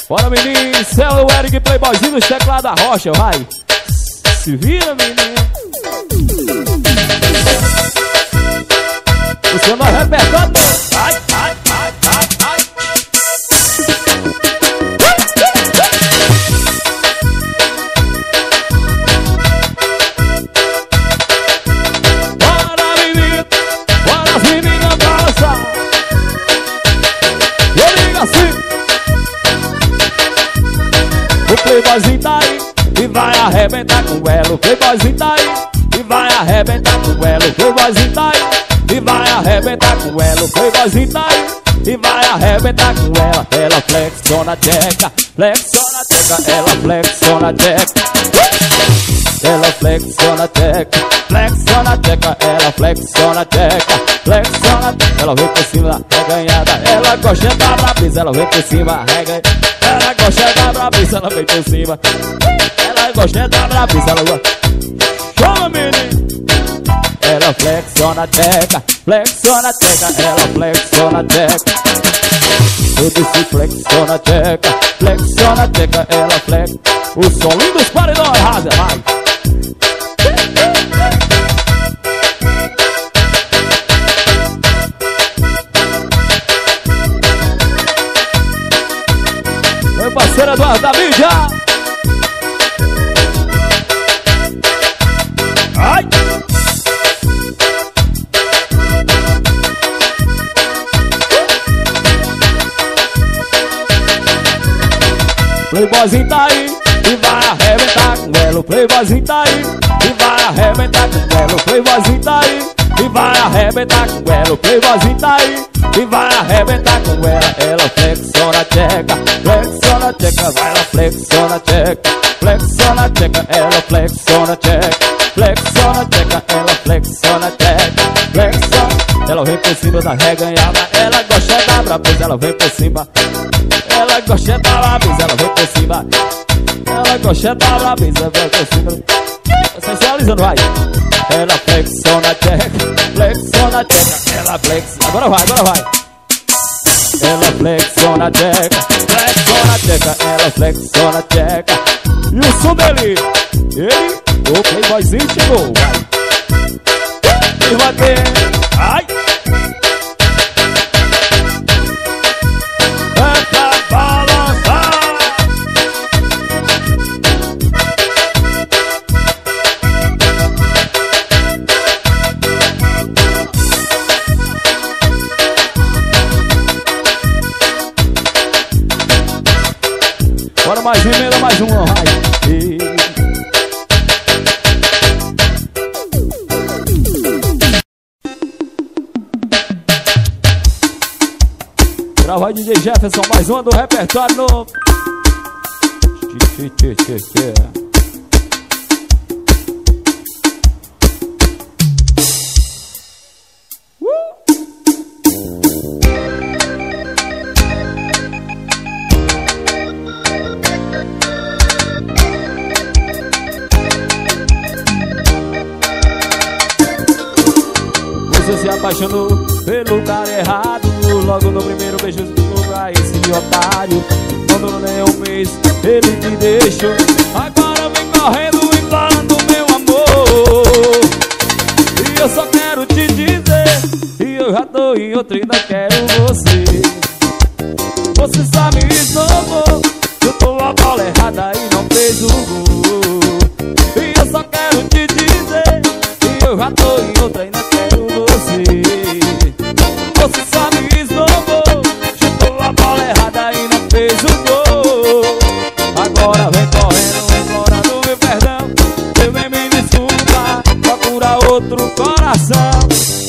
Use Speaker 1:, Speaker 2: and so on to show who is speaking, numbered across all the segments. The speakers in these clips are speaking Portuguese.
Speaker 1: Bora, menino, Céu, o Eric, playboyzinho dos teclados da Rocha, vai. Se vira, menino. O seu nome é repertório. Ai, ai, ai, ai, ai. Bora, menino, bora as meninas dançar. Eu ligo assim. O playboyzinho tá aí e vai arrebentar com ela. O playboyzinho tá aí e vai arrebentar com ela. O playboyzinho tá aí e vai arrebentar com ela. O playboyzinho tá aí e vai arrebentar com ela. Ela flexiona a tcheca, flexiona a tcheca. Ela flexiona a tcheca, ela flexiona a tcheca, flexiona a tcheca. Ela flexiona a tcheca, flexiona a tcheca. Ela vem por cima, reganhada. Ela gosta da brabeza, ela vem por cima, reganhada. Ela gosta da brabeza, ela vem por cima. Ela gosta da brabeza, ela gosta. Chama, menino. Ela flexiona a tcheca, flexiona a tcheca. Ela flexiona a tcheca. Eu disse flexiona a tcheca, flexiona a tcheca. Ela flex. O solinho dos paredões, rasa, vai. Meu parceiro Eduardo da mídia. Ai! Playboyzinho tá aí e vai arrebentar com ela. O playboyzinho tá aí e vai arrebentar com ela. O playboyzinho tá aí e vai arrebentar com ela. O playboyzinho tá aí e vai arrebentar com ela. Ela flexiona a tcheca, flexiona a tcheca. Vai, ela flexiona a tcheca, flexiona a tcheca. Ela flexiona a tcheca, flexiona a tcheca. Ela flexiona a tcheca, flexiona. Ela vem por cima da reganhada. Ela gosta da brabeza, ela vem por cima. Ela gosta da brabeza, ela vem por cima. Ela gosta da brabeza, vem por cima. Sensualizando, vai. Ela flexiona a tcheca, flexiona a tcheca. Ela flexiona, agora vai, agora vai. Ela flexiona a tcheca, flexiona a tcheca. Ela flexiona a tcheca. E o som dele, ele, o playboyzinho chegou, vai. E vai ter, ai. Bora mais emenda, mais uma, vai. Grava DJ Jefferson, mais uma do repertório novo. Você se apaixonou pelo cara errado. Logo no primeiro beijo pra esse otário. Quando nem um mês ele te deixou. Agora vem correndo implorando meu amor. E eu só quero te dizer, e eu já tô em outra e ainda quero você. Você só me esnobou, chutou a bola errada e não fez o gol. E eu só quero te dizer, e eu já tô em outra e ainda quero você. Você só me esnobou, chutou a bola errada e não fez o gol. Agora vem correndo, implorando meu perdão. Você vem me desculpar, procura outro coração.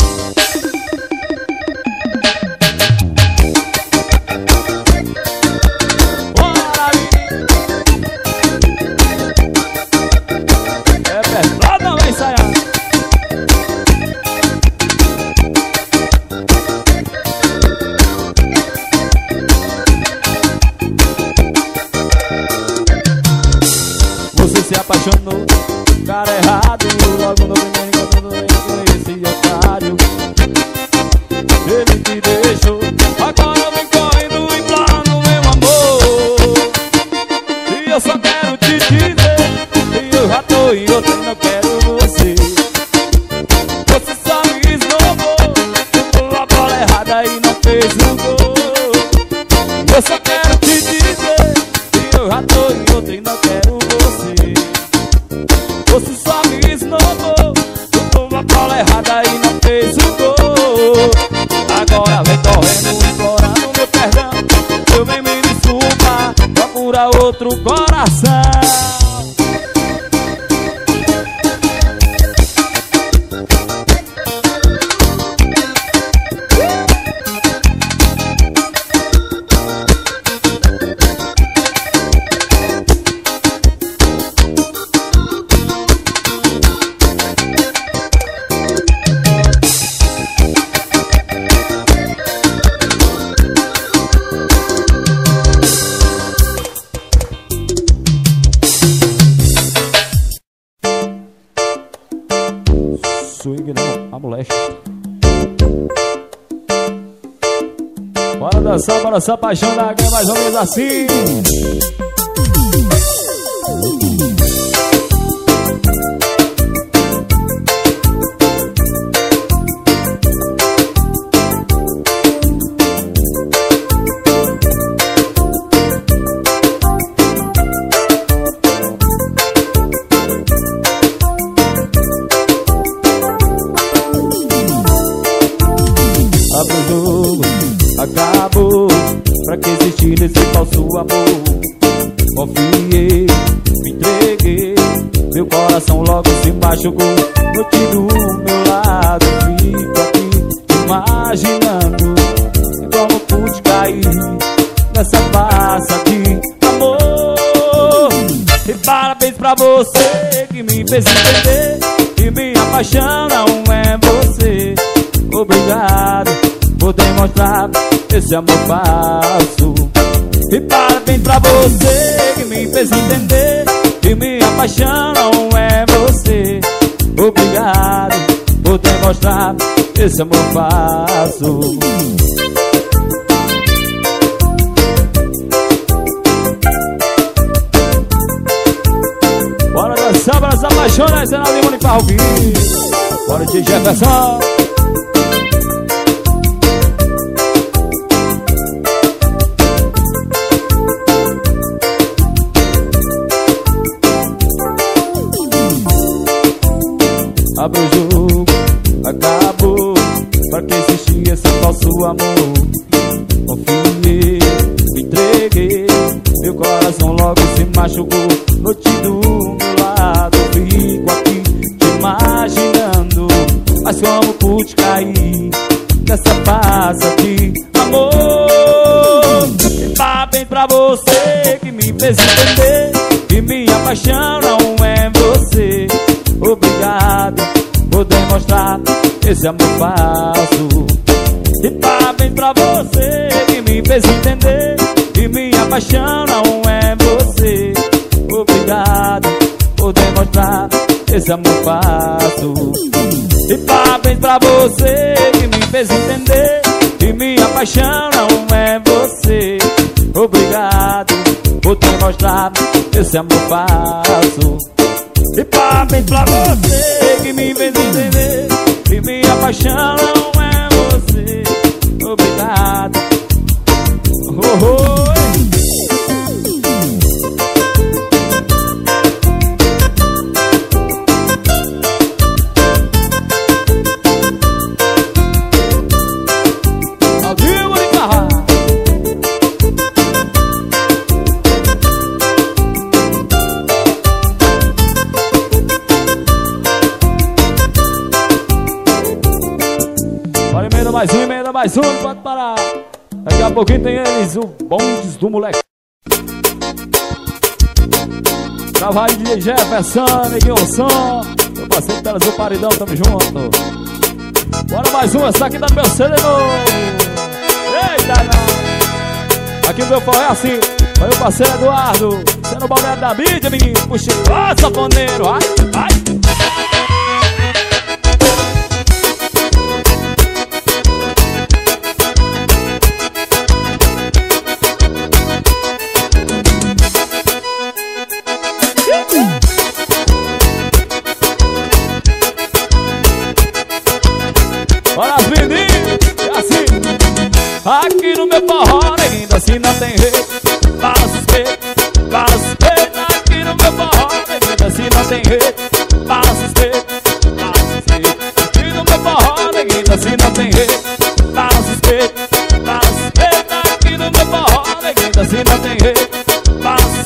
Speaker 1: Se apaixonou, cara errado. Logo no primeiro encontro com esse otário. Ele te deixou, agora vem correndo implorando meu amor. pra outro coração. Swing não, a molesta. Bora dançar, paixão da ganha, mais ou menos assim. Acabou, pra que existir nesse falso amor? Confiei, me entreguei, meu coração logo se machucou. Noite do meu lado, fico aqui imaginando como pude cair nessa farsa de amor. E parabéns pra você que me fez entender que minha paixão não é você. Obrigado por demonstrar esse amor falso. E parabéns pra você que me fez entender que minha paixão não é você. Obrigado por demonstrar esse amor falso. Bora dançar, bora se apaixonar, esse é o Limone pra ouvir. Bora de Jefferson. Abre o jogo, acabou, pra que existir esse falso amor? Confiei, me entreguei, meu coração logo se machucou. Noite do meu lado, fico aqui te imaginando, mas como pude cair nessa farsa de amor? E parabéns pra você que me fez entender que minha paixão não é você. Obrigado por demonstrar esse amor falso. E parabéns pra você que me fez entender que minha paixão não é você. Obrigado por demonstrar esse amor falso. E parabéns pra você que me fez entender que minha paixão não é você. Obrigado por demonstrar esse amor falso. E parabéns pra você que me fez entender que minha paixão não é você. Obrigado. Oh, oh. Ao vivo de carro. Emenda mais um, pode parar. Daqui a pouquinho tem eles, o bondes do moleque. Trabalho de Jefferson, Neguinho Som, meu parceiro delas do Paridão, tamo junto. Bora mais uma, essa aqui tá no meu CD novo. Eita, não. Aqui o meu forró é assim, foi o parceiro Eduardo, sendo o balneário da mídia, menino. Puxa, ó, safoneiro, ai, ai. Olha as meninas, é assim. Aqui no meu forró, ainda assim não tem rei. Balança os peitos, balança os peitos. Aqui no meu forró, ainda assim não tem rei. Balança os peitos, balança os peitos. Aqui no meu forró, ainda assim não tem rei. Balança os peitos, balança os peitos. Aqui no meu forró, ainda assim não tem rei. Balança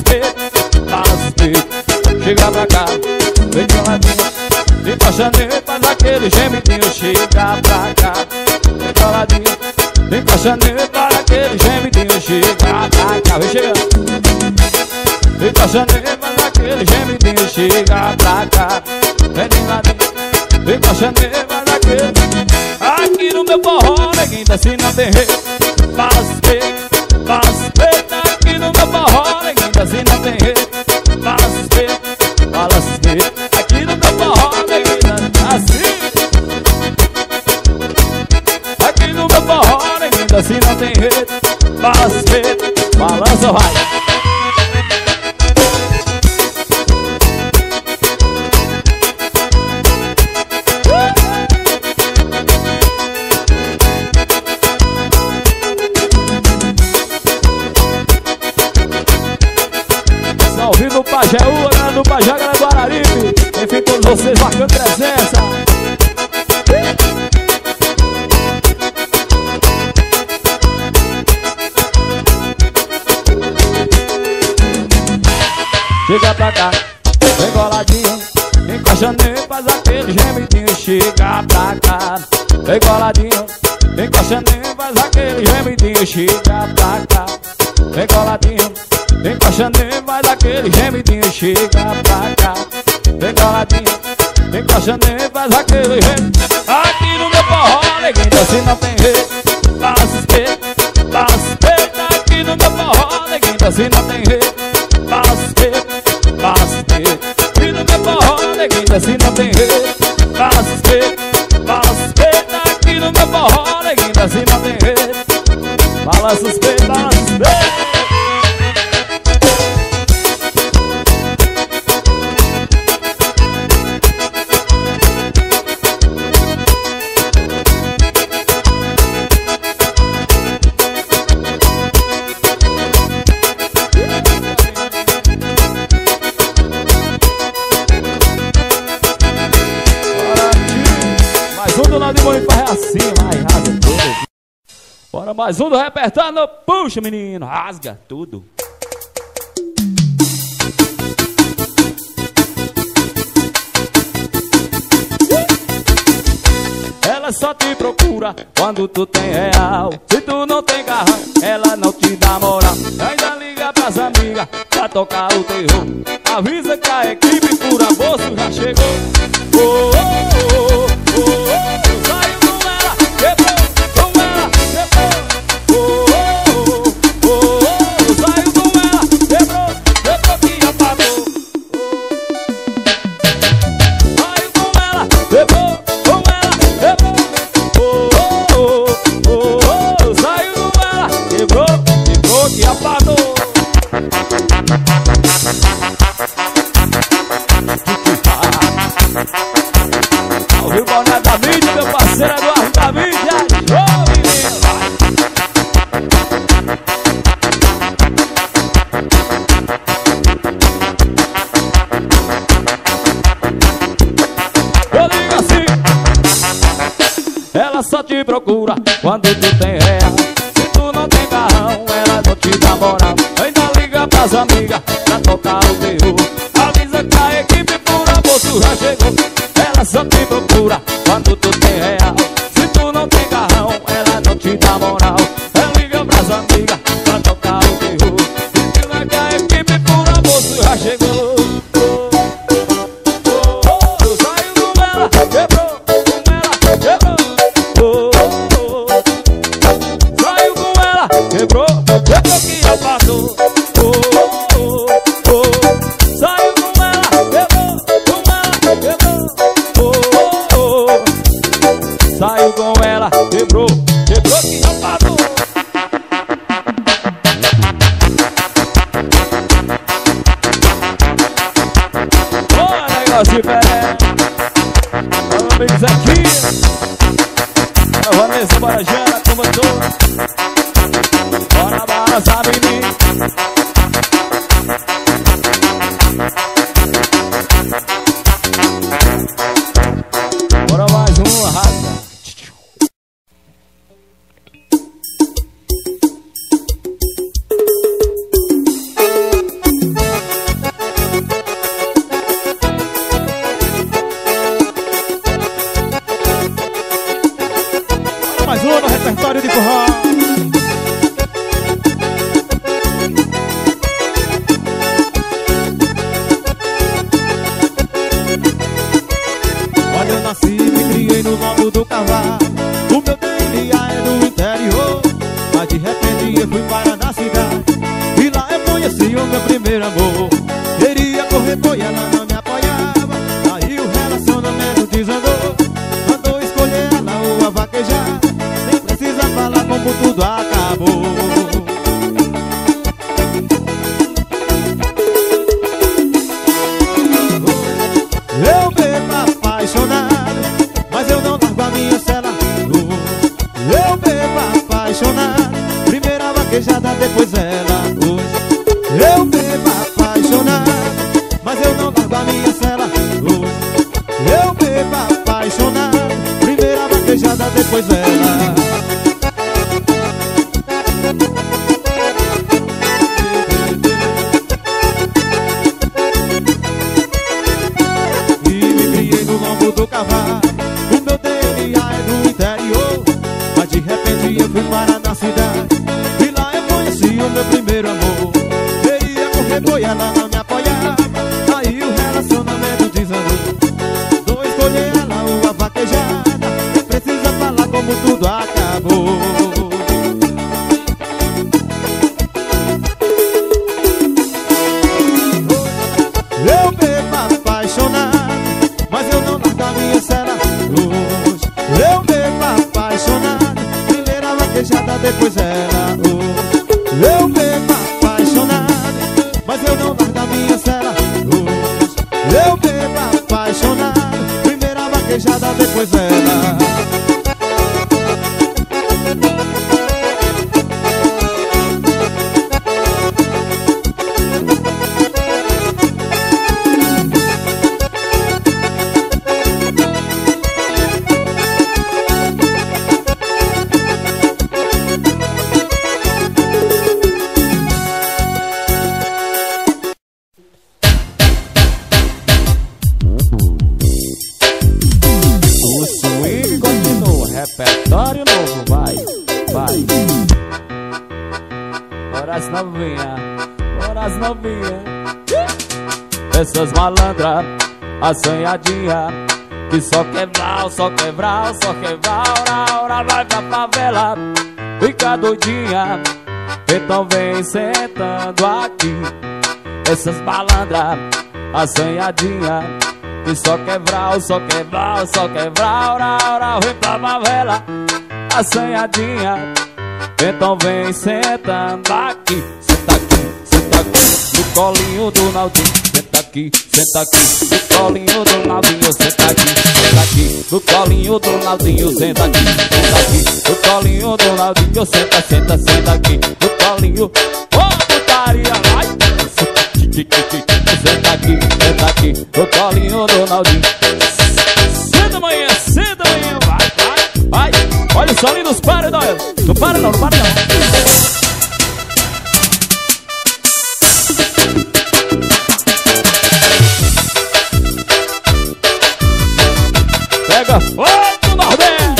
Speaker 1: pra cá, vem coladinho. Encosta nele, faz aquele gemidinho, chega pra cá, vem coladinho. Encosta nele, faz aquele gemidinho, chega pra cá, vem chegando. Encosta nele, faz aquele gemidinho, chega pra cá, vem de ladinho. Encosta nele, faz aquele. Aqui no meu forró, neguinho, assim não tem rei. Faz peito, aqui no meu forró, neguinho, assim não tem rei. Faz peito, aqui no meu forró, neguinho, assim. Aqui no meu forró, neguinho, assim não tem rei. Faz peito, balança, vai. Ouvindo o Pajeú, a galera do Pajé, a galera do Araripe. Enfim, todos vocês marcando presença. Chega pra cá, vem coladinho. Encosta nele, faz aquele gemidinho. Chega pra cá, vem coladinho. Encosta nele, faz aquele gemidinho. Chega pra cá, vem coladinho. Encosta nele, faz aquele gemidinho, chega pra cá, vem coladinho. Encosta nele, faz aquele gemidinho. Aqui no meu forró, neguinho, assim não tem rei. Passa espeto, aqui no meu forró, neguinho, assim não tem rei. Passa espeto, aqui no meu forró, neguinho, assim não tem rei. Passa espeto, aqui no meu forró, neguinho, assim não tem rei. Balança os peitos, balança os peitos. Bora mais um do repertório, puxa menino, rasga tudo. Ela só te procura quando tu tem real. Se tu não tem carrão, ela não te dá moral. Ainda liga pras amigas pra tocar o terror. Avisa que a equipe fura bolso já chegou. Oh, oh, oh, oh, oh. Saiu com ela, quebrou com ela, quebrou. Oh, oh, oh, oh, oh. Saiu com ela, quebrou que apagou. Saiu com ela, quebrou com ela, quebrou. Oh, oh, oh, oh, oh. Saiu com ela, quebrou que apagou. Ouviu o boné da mídia, meu parceiro Eduardo da mídia. Ô menino, vai. Eu digo assim: ela só te procura quando tu tem real. Se tu não tem carrão, ela não te dá moral. Ainda liga pras amigas pra tocar o terror. Avisa que a equipe pura bolso já chegou. Ela só te procura quando tu tem real. Se tu não tem carrão, ela não te dá moral. Ela liga pras amigas pra tocar o terror. Avisa que a equipe pura bolso já chegou. Saiu com ela, quebrou com ela, quebrou. Saiu com ela, quebrou que apagou. Saiu com ela, quebrou com ela, quebrou. Saiu com ela, quebrou que apagou. Olha negócio diferente. Meu amigo Zequinha, a Vanessa Barajana, como eu tô. Bora balançar, menino. Bora mais uma, rasga.
Speaker 2: primeiro amor. Queria correr, foi ela não me apoiava. Aí o relacionamento desandou. Mandou escolher ela ou a vaquejar. Nem precisa falar como tudo acabou. Eu bebo apaixonado, mas eu não largo a minha cela. Eu bebo apaixonado, primeira vaquejada, depois ela. Eu bebo apaixonado, mas eu não largo a minha cela. Eu bebo apaixonado, primeira vaquejada, depois ela. Do cavalo, o meu DNA é do interior, mas de repente eu fui parar na cidade e lá eu conheci o meu primeiro amor. Queria correr, foi ela não me apoiava. Aí o relacionamento desandou. Vou escolher ela ou a vaquejada. Precisa falar como tudo acabou. Eu bebo apaixonado, mas eu não largo a minha cela. Eu bebo apaixonado, primeira vaquejada, depois ela. Eu bebo apaixonado, mas eu não largo a minha cela. Eu bebo apaixonado, primeira vaquejada, depois ela.
Speaker 1: Repertório novo, vai, vai. Bora as novinhas, bora as novinhas. Essas malandras, assanhadinha, que só quebrar, só quebrar, só quebrar. Ora vai pra favela, fica doidinha. Então vem sentando aqui. Essas malandras, assanhadinha, que só quebrar, só quebrar, só quebrar. Ora vem pra favela, assanhadinha. Então vem sentando aqui. Senta aqui, senta aqui, no colinho do Naldinho. Senta aqui, senta aqui, no colinho do Naldinho. Senta aqui, no colinho do Naldinho. Senta aqui, no colinho do Naldinho. Senta, senta, senta aqui, no colinho. Ô, putaria, vai. Senta aqui, no colinho do Naldinho. Senta amanhã, vai, vai, vai. Olha o solinho dos pares, não para não, não para não. Pega fogo do Nordeste.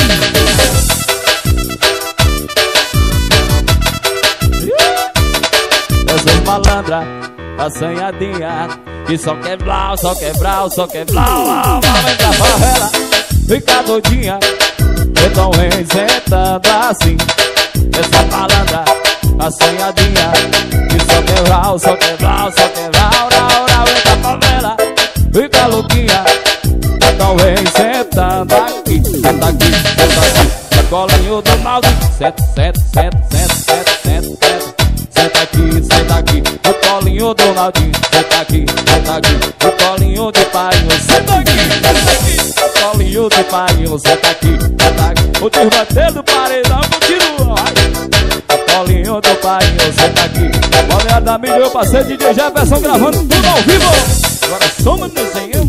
Speaker 1: Essas malandras, assanhadinha, que só quebrar, só quebrar, só quebrar. Vem pra favela, fica doidinha. Então vem sentando assim. Essa malandra, assanhadinha, que só quebrar, só quebrar, só quebrar. Ora vem pra favela, fica louquinha. Então vem sentando aqui. Senta aqui, senta aqui, no colinho do Naldinho. Senta, senta, senta, senta, senta, senta, senta. Senta aqui, no colinho do Naldinho. Senta aqui, no colinho de painho. Senta aqui, no colinho de painho. Senta aqui, o desbater do paredão continua. No colinho do painho, senta aqui. Olha da mídia, eu passei DJ Jefferson gravando tudo ao vivo. Agora soma no desenho.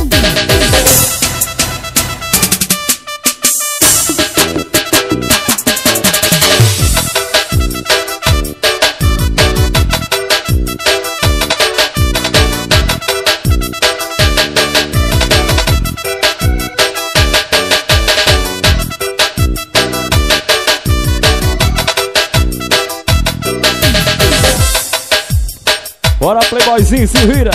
Speaker 1: Bora, playboyzinho, se vira.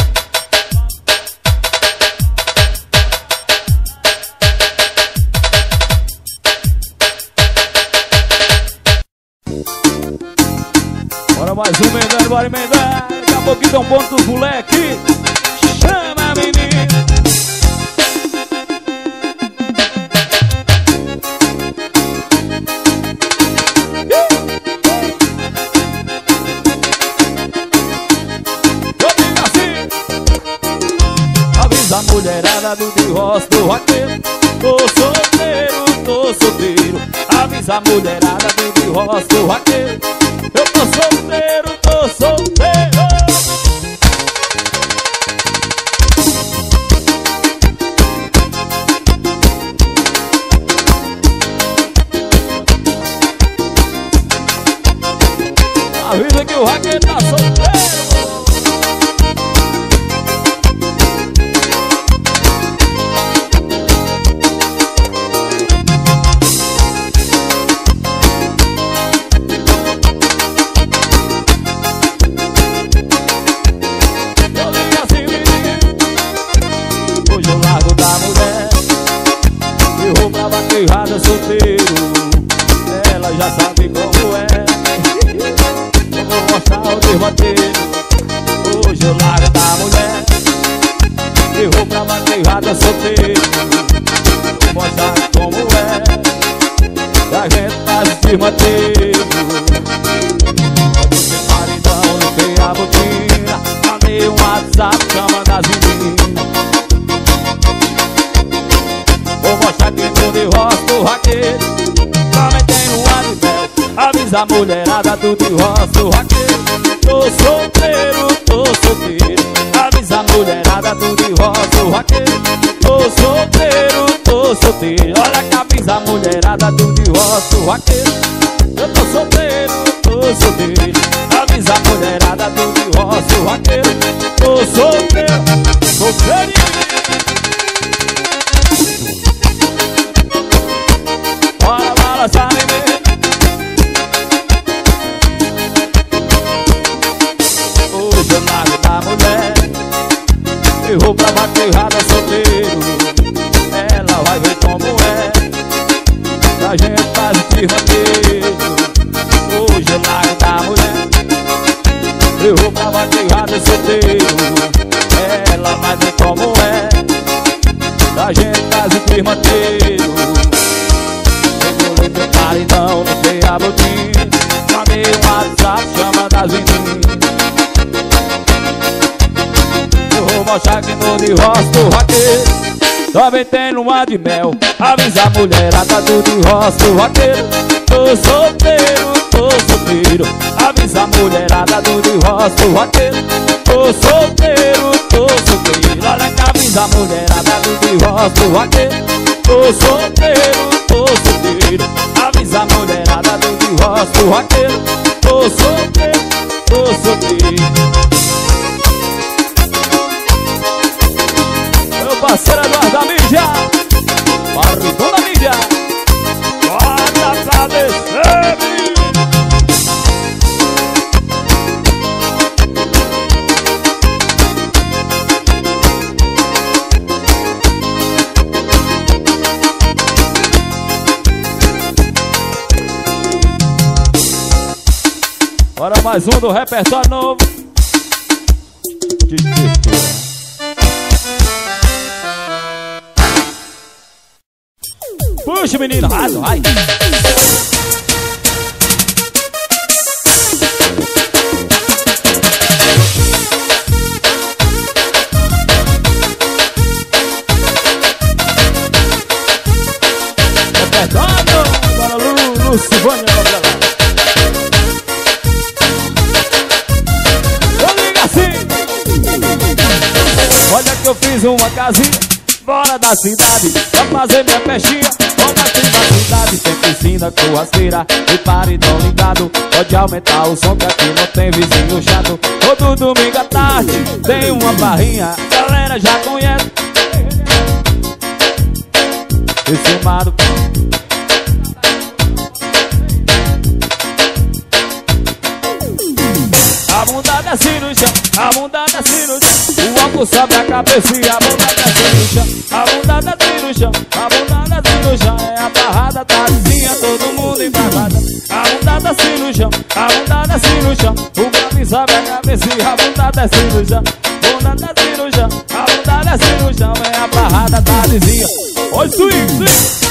Speaker 1: Bora mais um emendando, bora emendar. pouquinho tem um ponto dos moleque. Chama, menino. A mulherada do de roça do roqueiro. Tô solteiro. Avisa a mulherada do de roça do roqueiro. Eu tô solteiro. Avisa que o roqueiro tá solteiro. Errada solteiro, ela já sabe como é. Eu vou mostrar o derroteiro. Hoje eu largo da mulher. Eu vou pra bateirada solteiro. Vou mostrar como é. Da gente faz o derroteiro. Sem maridão, limpei a botina. Mandei um WhatsApp chamando as meninas. Vou mostrar que tô de roça do raqueiro. Também tem um ar de mel. Avisa a mulherada do de roça do raqueiro. Tô solteiro. Avisa a mulherada do de roça do raqueiro. Tô solteiro. Olha que avisa a mulherada do de roça do raqueiro. Eu tô solteiro. Avisa a mulherada do de roça do raqueiro. Tô solteiro. Bora balançar, neném. Hoje eu largo da mulher. Eu vou pra bateirada solteiro. Ela vai ver como é. A gente faz o tiroteio. Hoje eu largo da mulher. Eu vou pra bateirada solteiro. Ela vai ver como é. A gente faz o tiroteio. Maridão, limpei a botina. Mandei um WhatsApp chamando as meninas. Eu vou mostrar que no de roça do raqueiro. Também tem lua de mel. Avisa a mulherada do de roça do raqueiro. Tô solteiro. Avisa a mulherada do de roça do raqueiro. Tô solteiro. Olha que avisa a mulherada do de roça do raqueiro. Tô solteiro. Avisa a mulherada do de roça do raqueiro. Tô solteiro. Meu parceiro Eduardo da mídia, Barrigão da mídia. Bora pra descer. Bora mais um do repertório novo. Puxa, menino, vai. Repertório, bora Lucivânia, olha que eu fiz uma casinha fora da cidade pra fazer minha festinha. Como assim na cidade tem piscina, churrasqueira e paredão ligado. Pode aumentar o som que aqui não tem vizinho chato. Todo domingo à tarde tem uma barrinha, galera já conhece. Esse mado a bunda desce no chão, a bunda desce no chão. O álcool sobe a cabeça e a bunda desce no chão. A bunda desce no chão, a bunda desce no chão. É a barrada da vizinha, todo mundo embarrada. A bunda desce no chão, a bunda desce no chão. O grave assim, sobe a cabecinha, a bunda desce no chão. Bunda desce no chão, a bunda desce no chão. Vem a barrada da vizinha. Oi, swing, swing.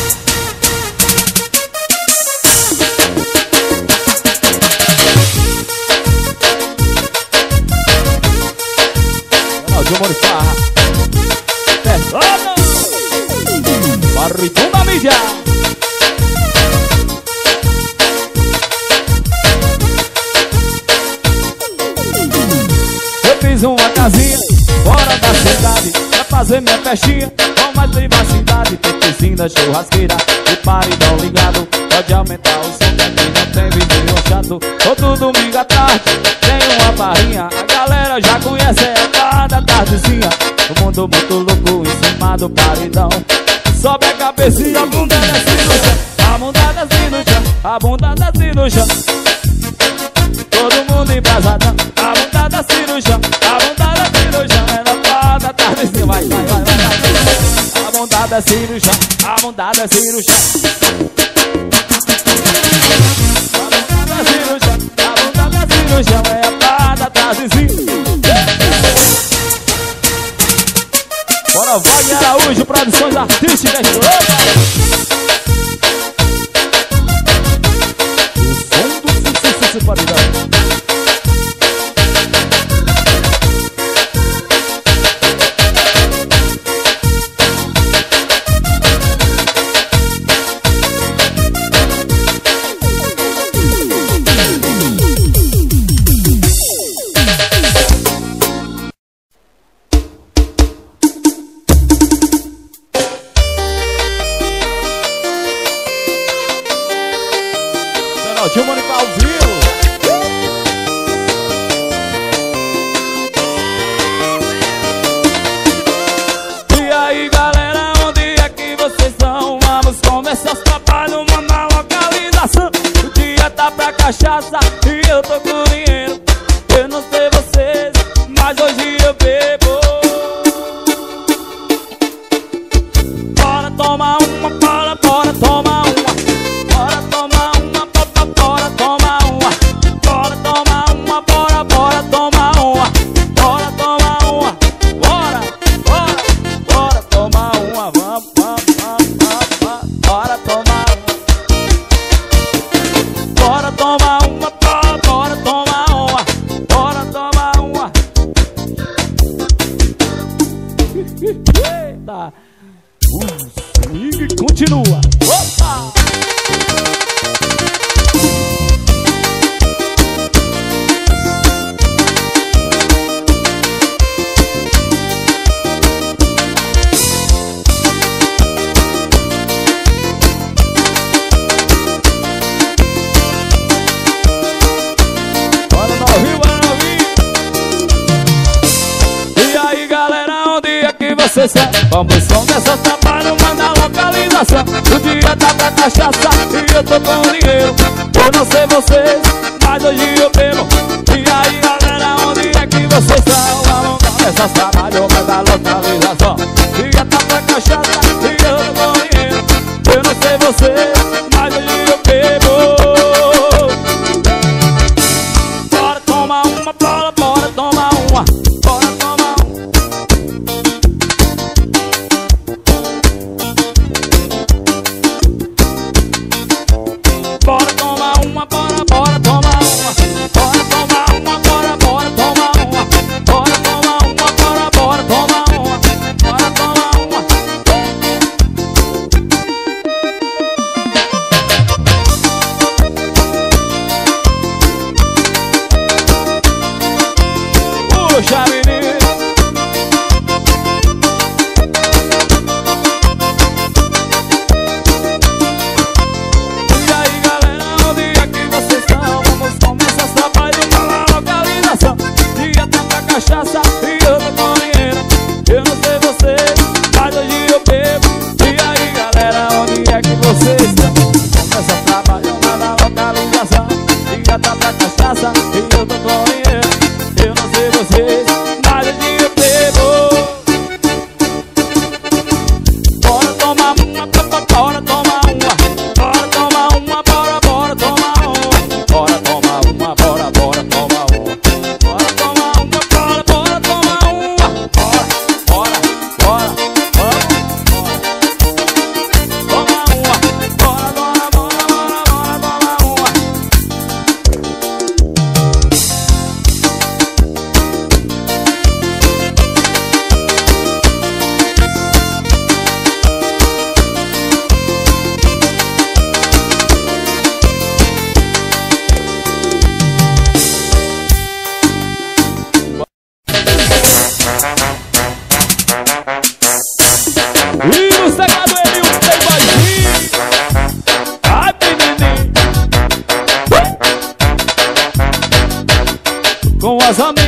Speaker 1: Jumori Farra Persona Barritum da mídia. Eu fiz uma casinha fora da cidade pra fazer minha festinha com mais privacidade. Tem piscina, churrasqueira e paredão ligado. Pode aumentar o som que aqui não tem vizinho chato. Todo domingo à tarde tem uma barrinha. A galera já conhece ela da tardezinha. O mundo muito louco em cima do paredão. Sobe a cabecinha, a bunda desce no chão. A bunda desce no chão, a bunda desce no chão. Todo mundo embrasadão. A bunda desce no chão, a bunda desce no chão. Ela da tardezinha, vai, vai, vai, vai. A bunda desce no chão, a bunda desce no chão. A bunda desce no chão, é a pá da tardezinha. Bora, Wagner Araújo, produções artísticas. O som do sucesso paredão. Tio Mônica ao vivo. E aí galera, onde é que vocês estão? Vamos começar os trabalhos, mandar localização. O dia tá pra cachaça e eu tô com dinheiro. Eu não sei vocês, mas hoje eu bebo. Bora tomar uma, bora tomar uma. Bora tomar uma, bora tomar uma. Bora tomar uma, bora tomar uma. Bora tomar uma, bora tomar uma. Vamos, bora tomar uma. Bora tomar uma, bora tomar uma. Bora tomar uma. Eita. O swing continua. Opa! Vocês vamos começar trabalho, mandar localização. O dia tá pra cachaça e eu tô com dinheiro. Eu não sei vocês, mas hoje eu bebo. E aí galera, onde é que vocês estão? Vamos começar trabalho, mandar localização. O dia tá pra cachaça e eu tô com dinheiro. Eu não sei vocês, mas hoje eu bebo. Bora tomar uma, bora tomar uma. Bora tomar uma. Bora tomar uma, bora tomar uma. Bora tomar uma, bora tomar uma. Bora tomar uma, bora tomar uma. Bora tomar uma. Puxa, menino. Cachaça e eu tô com dinheiro. Eu não sei vocês, mas hoje eu bebo. E aí galera, onde é que vocês estão? Começa a trabalhar na localização. E já tá pra cachaça e eu tô com dinheiro. Eu não sei vocês, mas hoje eu bebo. Bora tomar uma, bora tomar uma. Bora tomar uma, bora tomar uma. Bora tomar uma, bora tomar uma.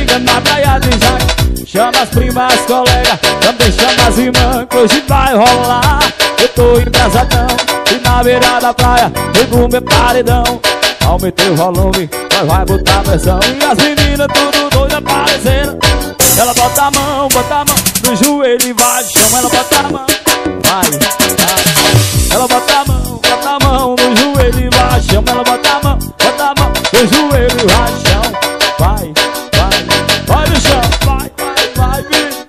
Speaker 1: amigas na praia de Jaca. Chama as primas, as colegas, também chama as irmãs, que hoje vai rolar. Eu tô embrasadão e na beira da praia pego meu paredão. Aumentei o volume, nós vai botar pressão. E as meninas tudo doida aparecendo. Ela bota a mão no joelho e vai de chão. Ela bota a mão, vai. Ela bota a mão no joelho e vai de chão. Ela bota a mão no joelho e vai de chão. Vai, vai no chão, vai, vai.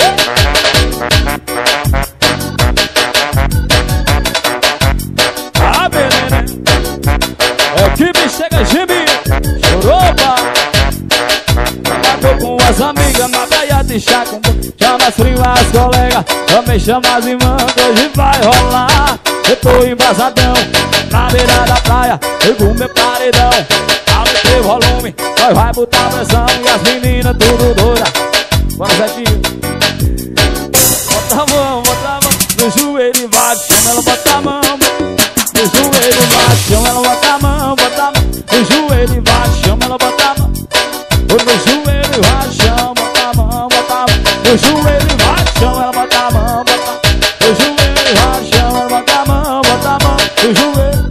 Speaker 1: Ah, beleza. É o que me chega, Jimmy. Choroba. Tô com as amigas na praia de Jaca. Chama as primas, as colegas, também chama as irmãs, hoje vai rolar. Eu tô embasadão, na beira da praia, pego meu paredão. Aumentei o volume, nós vai botar pressão. E as meninas tudo doida. Bora, Zequinho. Bota a mão no joelho e vai de chão. Ela bota a mão no joelho e vai de chão. Ela bota a mão no joelho e vai de chão. Ela bota a mão no joelho e vai de chão. Bota a mão no joelho e vai de chão. Ela bota a mão no joelho e vai de chão. Ela bota a mão no joelho.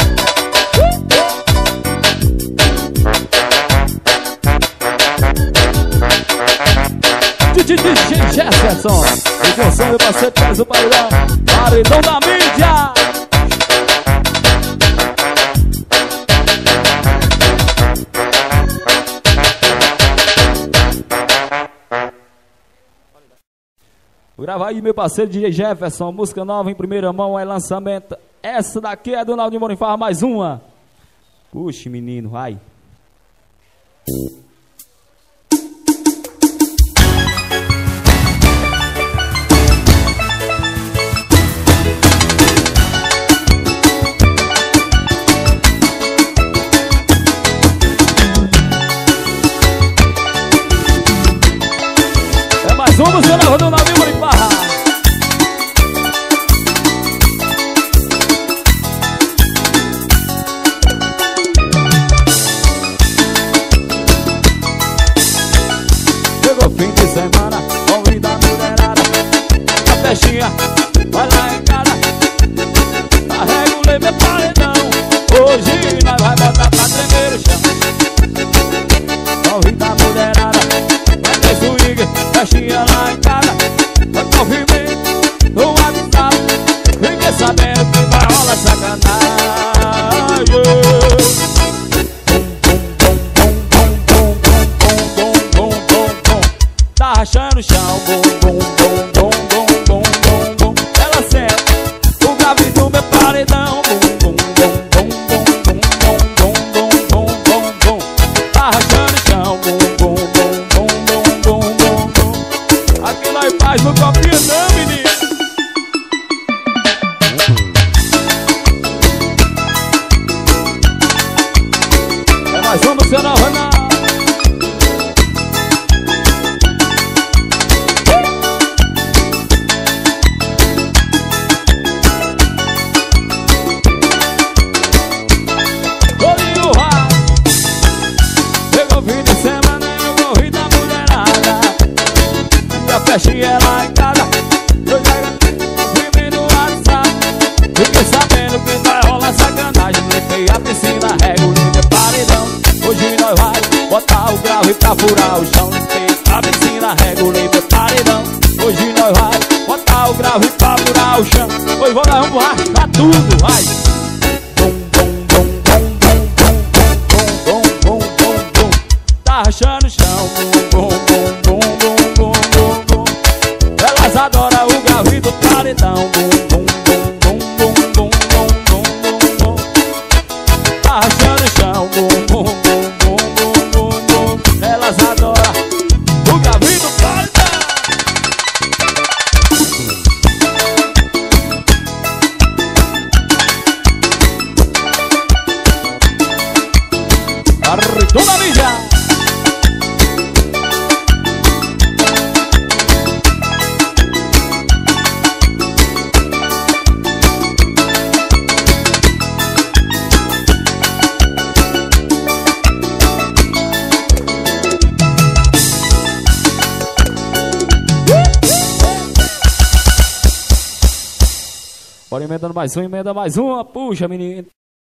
Speaker 1: DJ Jefferson, e canção meu parceiro traz o paredão, paredão da mídia. Vou gravar aí meu parceiro DJ Jefferson, música nova em primeira mão, é lançamento. Essa daqui é do Naldinho Bonifaz, mais uma. Puxa, menino, vai. É mais uma música nova do Naldinho Bonifaz. Fim de semana, convida a mulherada, a festinha, vai lá em casa. Arregulei meu paredão, hoje nós vai botar pra tremer o chão. Convida a mulherada, vai ter swing, festinha lá em casa. Vai com movimento no WhatsApp, fiquei sabendo que vai rolar sacanagem. Tá rachando o chão, bum, bum, bum, bum, bum, bum, bum, bum. Ela senta, o grave do meu paredão, bum, bum, bum, bum, bum, bum, bum, bum, bum, bum, bum. Tá rachando o chão, bum, bum, bum, bum, bum, bum, bum, bum. Aqui nós faz no copinho não, menino. É mais uma música nova, não. Festinha lá em casa, eu já vi no WhatsApp. Fiquei sabendo que vai rolar sacanagem. Limpei a piscina, regulei meu paredão. Hoje nós vai botar o grave pra furar o chão. Limpei a piscina, regulei meu paredão. Hoje nós vai botar o grave pra furar o chão. Hoje vamos arrastar tudo, vai. Bum, bum, bum, bum, bum, bum, bum, bum, bum, bum. Tá rachando o chão, bum, bum, bum, bum, bum, bum, bum, bum. Elas adoram o grave do paredão, bum, bum, bum, bum, bum, bum, bum, bum, bum. Tá rachando o chão, bum, bum, bum, bum, bum, bum, bum. Elas adoram o grave do paredão. Arredou na mídia. Bora emendando mais um, emenda mais uma. Puxa, menino.